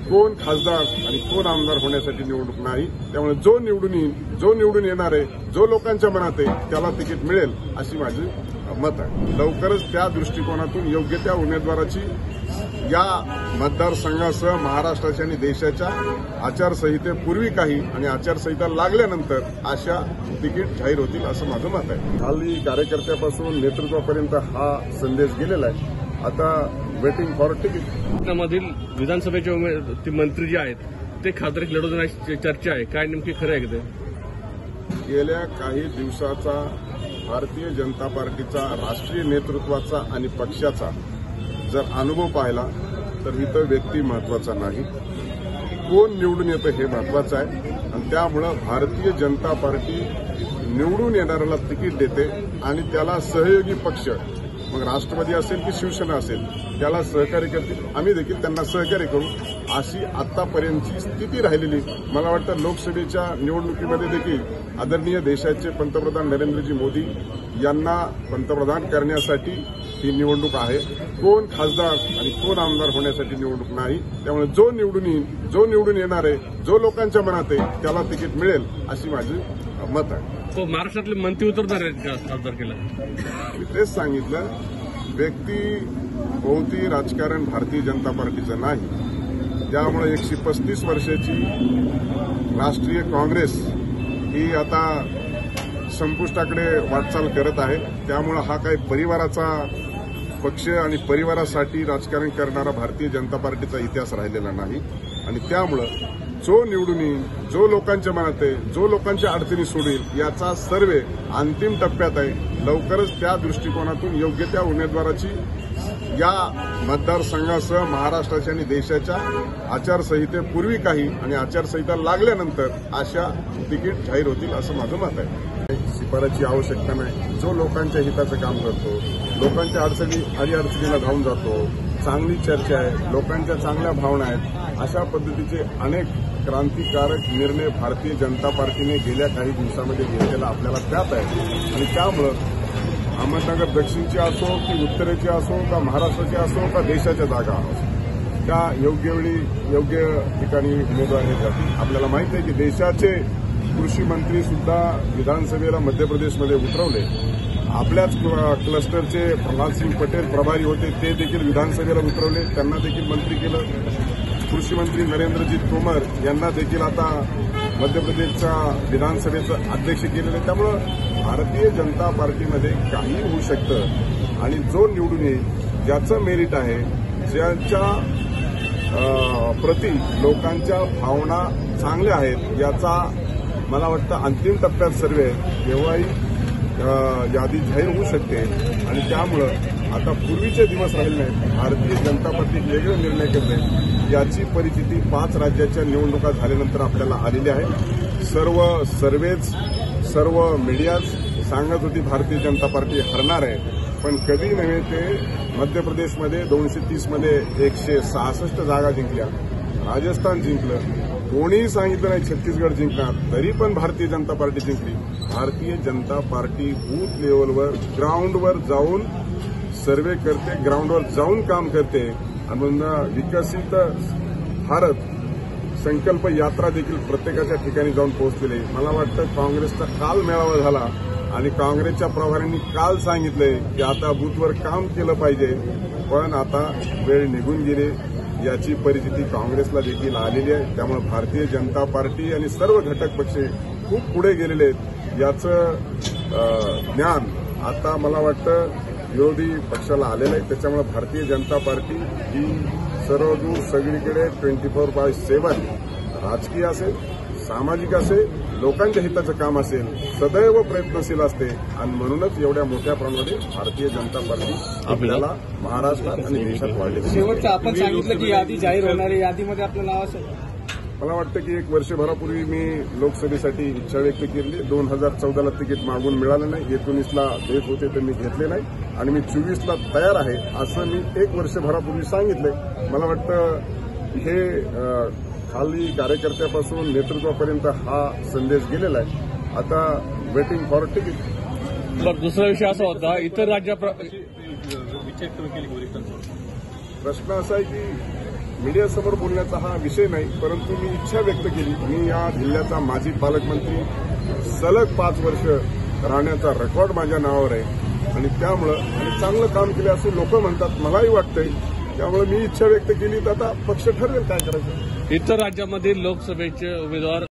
कोण खासदार आणि कोण आमदार होण्यासाठी निवडणूक नाही। त्यामुळे जो निवडून येईल, जो निवडून येणार आहे, जो लोकांच्या मनात आहे त्याला तिकीट मिळेल अशी माझी मत आहे। लवकरच त्या दृष्टिकोनातून योग्य त्या उमेदवाराची या मतदारसंघासह महाराष्ट्राच्या आणि देशाच्या आचारसंहितेपूर्वी काही आणि आचारसंहिता लागल्यानंतर अशा तिकीट जाहीर होतील असं माझं मत आहे। खाली कार्यकर्त्यापासून नेतृत्वापर्यंत हा संदेश गेलेला आहे। आता वेटिंग फॉर तिकीट। मधील विधानसभेचे मंत्री जे आहेत ते खासदार लढवण्याची चर्चा आहे, काय नेमकी खरं आहे का? गेल्या काही दिवसाचा भारतीय जनता पार्टीचा राष्ट्रीय नेतृत्वाचा आणि पक्षाचा जर अनुभव पाहिला तर इथं व्यक्ती महत्वाचा नाही, कोण निवडून येतं हे महत्वाचं आहे। आणि त्यामुळं भारतीय जनता पार्टी निवडून येणाऱ्याला तिकीट देते आणि त्याला सहयोगी पक्ष, मग राष्ट्रवादी असेल की शिवसेना असेल, त्याला सहकार्य करतील। आम्ही देखील त्यांना सहकार्य करू अशी आतापर्यंतची स्थिती राहिलेली। मला वाटतं लोकसभेच्या निवडणुकीमध्ये देखील आदरणीय देशाचे पंतप्रधान नरेंद्रजी मोदी यांना पंतप्रधान करण्यासाठी ही निवडणूक आहे। कोण खासदार आणि कोण आमदार होण्यासाठी निवडणूक नाही। त्यामुळे जो निवडून येईल, जो निवडून येणार आहे, जो लोकांच्या मनात आहे त्याला तिकीट मिळेल अशी माझी मत आहे। तो महाराष्ट्रातले मंत्री उतरणार आहेत खासदारकीला? मी तेच सांगितलं, व्यक्ती भोवती राजकारण भारतीय जनता पार्टीचं नाही। त्यामुळे 135 वर्षाची राष्ट्रीय काँग्रेस ही आता संपुष्टाकडे वाटचाल करत आहे। त्यामुळे हा काही परिवाराचा पक्ष आणि परिवारासाठी राजकारण करणारा भारतीय जनता पार्टीचा इतिहास राहिलेला नाही। आणि त्यामुळे जो निवडून येईल, जो लोकांच्या मनात आहे, जो लोकांच्या अडचणी सोडेल याचा सर्वे अंतिम टप्प्यात आहे। लवकरच त्या दृष्टिकोनातून योग्य त्या उमेदवाराची या मतदारसंघासह महाराष्ट्राच्या आणि देशाच्या आचारसंहितेपूर्वी काही आणि आचारसंहिता लागल्यानंतर अशा तिकीट जाहीर होतील असं माझं मत आहे। शिफारसची आवश्यकता नाही। जो लोकांच्या हिताचं काम करतो, लोकांच्या अडचणीला धावून जातो, चांगली चर्चा आहे, लोकांच्या चांगल्या भावना आहेत, अशा पद्धतीचे अनेक क्रांतिकारक निर्णय भारतीय जनता पार्टीने गेल्या काही दिवसांमध्ये घेतलेला आपल्याला त्यात आहे। आणि त्यामुळं अहमदनगर दक्षिणची असो की उत्तरेची असो का महाराष्ट्राची असो का देशाच्या जागा असो, त्या योग्य वेळी योग्य ठिकाणी उमेदवार हे जातील। आपल्याला माहिती आहे की देशाचे कृषी मंत्री सुद्धा विधानसभेला मध्य प्रदेशमध्ये उतरवले। आपल्याच क्लस्टरचे प्रल्हादसिंग पटेल प्रभारी होते, ते देखील विधानसभेला उतरवले, त्यांना देखील मंत्री केलं। कृषी मंत्री नरेंद्रजी तोमर यांना देखील आता मध्य प्रदेशच्या विधानसभेचं अध्यक्ष केलेलं। त्यामुळं भारतीय जनता पार्टीमध्ये काही होऊ शकतं आणि जो निवडून येईल, ज्याचं मेरिट आहे, ज्याच्या प्रति लोकांच्या भावना चांगल्या आहेत, याचा मला वाटतं अंतिम टप्प्यात सर्वे तेव्हाही यादी जाहीर होऊ शकते। आणि त्यामुळं आता पूर्वीचे दिवस राहिले नाहीत। भारतीय जनता पार्टी वेगळे निर्णय करते, याची परिस्थिती 5 राज्याच्या निवडणुका झाल्यानंतर आपल्याला आलेली आहे। सर्व सर्वेज, सर्व मीडियाज सांगत होती भारतीय जनता पार्टी हरणार आहे, पण कधी नव्हे ते मध्य प्रदेशमध्ये 230 मध्ये 166 जागा जिंकल्या, राजस्थान जिंकलं, कोणीही सांगितलं नाही छत्तीसगड जिंकणार, तरी पण भारतीय जनता पार्टी जिंकली। भारतीय जनता पार्टी बूथ लेवलवर, ग्राउंडवर जाऊन सर्वे करते, ग्राउंडवर जाऊन काम करते आणि विकसित भारत संकल्प यात्रा देखील प्रत्येकाच्या ठिकाणी जाऊन पोहोचलेली। मला वाटतं काँग्रेसचा काल मेळावा झाला आणि काँग्रेसच्या प्रभाऱ्यांनी काल सांगितलंय की आता बूथवर काम केलं पाहिजे, पण आता वेळ निघून गेली, याची परिस्थिती काँग्रेसला देखील आलेली आहे। त्यामुळे भारतीय जनता पार्टी आणि सर्व घटक पक्ष खूप पुढे गेलेले आहेत, याचं ज्ञान आता मला वाटतं विरोधी पक्षाला आलेलं आहे। त्याच्यामुळे भारतीय जनता पार्टी ही सर्वदूर सगळीकडे 24/7 राजकीय असेल, सामाजिक असेल, लोकांच्या हिताचं काम असेल, सदैव प्रयत्नशील असते आणि म्हणूनच एवढ्या मोठ्या प्रमाणामध्ये भारतीय जनता पार्टी आपल्याला महाराष्ट्रात आणि देशात वाढली। शेवटचं आपण सांगितलं की यादी जाहीर होणार आहे, यादीमध्ये आपलं नाव असेल? मला वाटतं की 1 वर्षभरापूर्वी मी लोकसभेसाठी इच्छा व्यक्त केली। 2014ला तिकीट मागून मिळालं नाही, 19ला देत होते तर मी घेतले नाही आणि मी 24ला तयार आहे असं मी 1 वर्षभरापूर्वी सांगितलंय। मला वाटतं हे खाली कार्यकर्त्यापासून नेतृत्वापर्यंत हा संदेश गेलेला आहे। आता वेटिंग फॉर तिकीट। दुसरा विषय असा होता, इतर प्रश्न असा आहे की मीडियासमोर बोलण्याचा हा विषय नाही, परंतु मी इच्छा व्यक्त केली. मी या जिल्ह्याचा माजी पालकमंत्री, सलग 5 वर्ष राहण्याचा रेकॉर्ड माझ्या नावावर आहे आणि त्यामुळं आणि चांगलं काम केलं असं लोक म्हणतात, मलाही वाटतंय. त्यामुळे मी इच्छा व्यक्त केली, तर आता पक्ष ठरवेल काय करायचं. इतर राज्यामध्ये लोकसभेचे उमेदवार